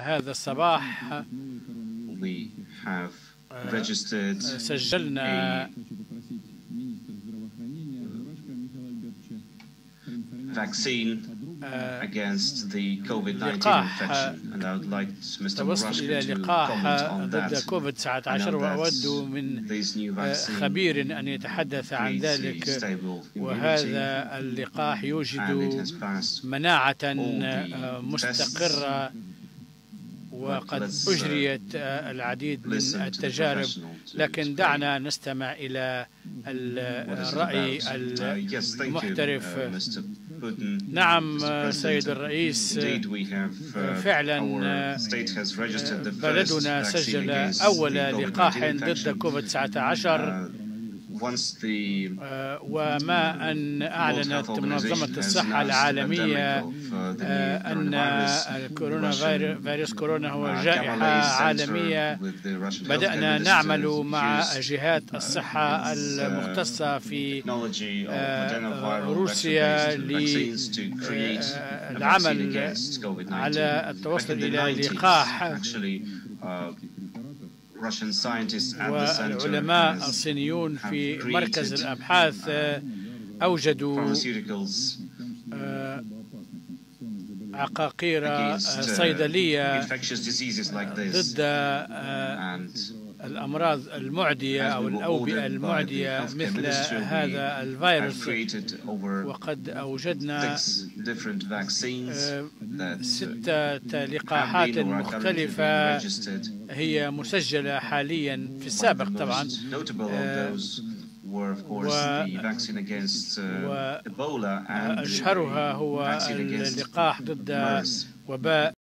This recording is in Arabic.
هذا الصباح سجلنا توصل إلى لقاح ضد كوفيد-19، وأود من خبير أن يتحدث عن ذلك. وهذا اللقاح يوجد مناعة مستقرة، وقد أجريت العديد من التجارب، لكن دعنا نستمع إلى الرأي المحترف. نعم سيد الرئيس، فعلا بلدنا سجل أول لقاح ضد كوفيد-19، وما أن أعلنت منظمة الصحة العالمية أن فيروس كورونا هو جائحة عالمية، بدأنا نعمل مع جهات الصحة المختصة في روسيا للعمل على التوصل إلى لقاح. والعلماء الصينيون في مركز الأبحاث أوجدوا عقاقير صيدلية ضد الأمراض المعدية أو الأوبئة المعدية مثل هذا الفيروس، وقد أوجدنا 6 لقاحات مختلفة هي مسجلة حاليا، في السابق طبعا، وأشهرها هو اللقاح ضد وباء